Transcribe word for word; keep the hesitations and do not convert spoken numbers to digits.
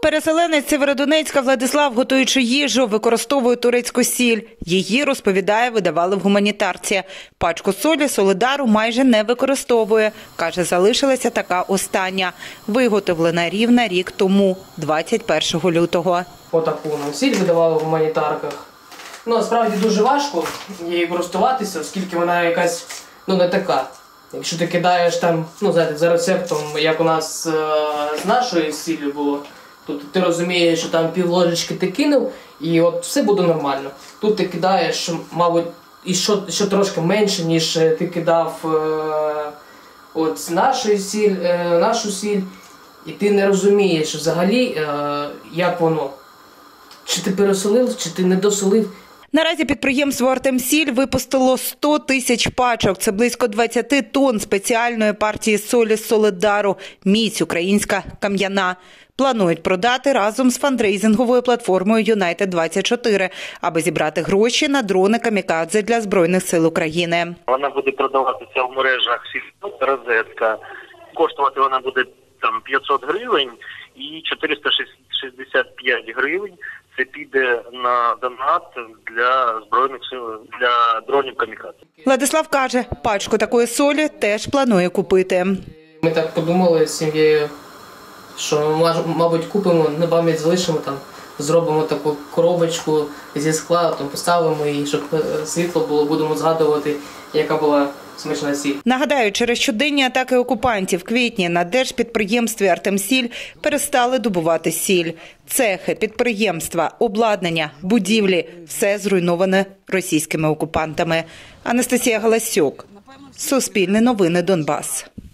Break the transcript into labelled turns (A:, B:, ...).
A: Переселенець Сєвєродонецька Владислав, готуючи їжу, використовує турецьку сіль. Її, розповідає, видавали в гуманітарці. Пачку солі Солидару майже не використовує. Каже, залишилася така остання. Виготовлена рівно рік тому, двадцять першого лютого.
B: Отаку нам сіль видавали в гуманітарках. Ну, насправді дуже важко її користуватися, оскільки вона якась, ну, не така. Якщо ти кидаєш там, ну, знаєте, за рецептом, як у нас е з нашою сіллю було, тут ти розумієш, що там пів ложечки ти кинув, і от все буде нормально. Тут ти кидаєш, мабуть, і що, що трошки менше, ніж ти кидав е от нашу сіль, е нашу сіль, і ти не розумієш взагалі, е як воно. Чи ти пересолив, чи ти не досолив.
A: Наразі підприємство «Артемсіль» випустило сто тисяч пачок. Це близько двадцять тонн спеціальної партії солі Солидару. Міць українська кам'яна. Планують продати разом з фандрейзинговою платформою Юнайтед двадцять чотири, аби зібрати гроші на дрони «Камікадзе» для Збройних сил України.
C: Вона буде продаватися в мережах «Розетка». Коштувати вона буде там п'ятсот гривень і чотириста шістдесят п'ять гривень. Це піде на донат для Збройних сил, для дронів «Камікадзе».
A: Владислав каже, пачку такої солі теж планує купити.
B: Ми так подумали з сім'єю, що, мабуть, купимо, на пам'ять залишимо, там, зробимо таку коробочку зі скла, там, поставимо її, щоб світло було, будемо згадувати, яка була смачна сіль.
A: Нагадаю, через щоденні атаки окупантів в квітні на держпідприємстві «Артемсіль» перестали добувати сіль. Цехи, підприємства, обладнання, будівлі – все зруйноване російськими окупантами. Анастасія Галасюк, Суспільне новини, Донбас.